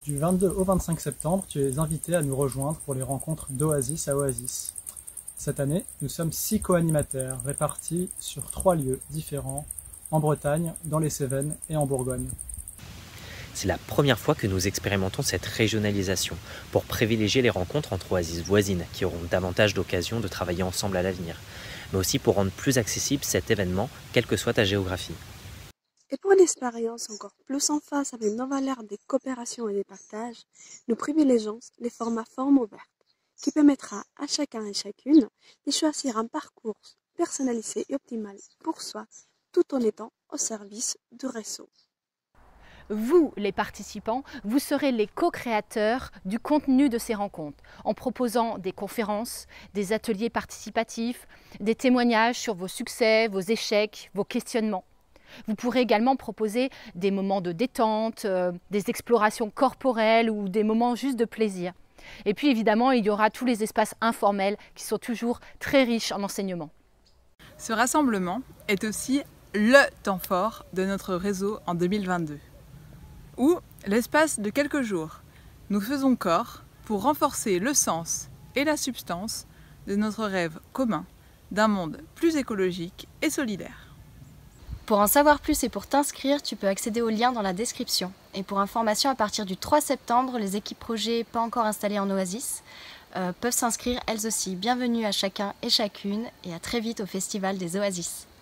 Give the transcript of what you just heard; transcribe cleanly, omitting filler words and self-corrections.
Du 22 au 25 septembre, tu es invité à nous rejoindre pour les rencontres d'Oasis à Oasis. Cette année, nous sommes 6 co-animateurs répartis sur 3 lieux différents, en Bretagne, dans les Cévennes et en Bourgogne. C'est la première fois que nous expérimentons cette régionalisation pour privilégier les rencontres entre oasis voisines qui auront davantage d'occasions de travailler ensemble à l'avenir, mais aussi pour rendre plus accessible cet événement, quelle que soit ta géographie. Et pour une expérience encore plus en phase avec nos valeurs de coopération et de partage, nous privilégions les formats forme ouverte, qui permettra à chacun et chacune de choisir un parcours personnalisé et optimal pour soi, tout en étant au service du réseau. Vous, les participants, vous serez les co-créateurs du contenu de ces rencontres, en proposant des conférences, des ateliers participatifs, des témoignages sur vos succès, vos échecs, vos questionnements. Vous pourrez également proposer des moments de détente, des explorations corporelles ou des moments juste de plaisir. Et puis évidemment, il y aura tous les espaces informels qui sont toujours très riches en enseignements. Ce rassemblement est aussi le temps fort de notre réseau en 2022. Où, l'espace de quelques jours, nous faisons corps pour renforcer le sens et la substance de notre rêve commun d'un monde plus écologique et solidaire. Pour en savoir plus et pour t'inscrire, tu peux accéder au lien dans la description. Et pour information, à partir du 3 septembre, les équipes projets pas encore installées en Oasis peuvent s'inscrire elles aussi. Bienvenue à chacun et chacune et à très vite au Festival des Oasis.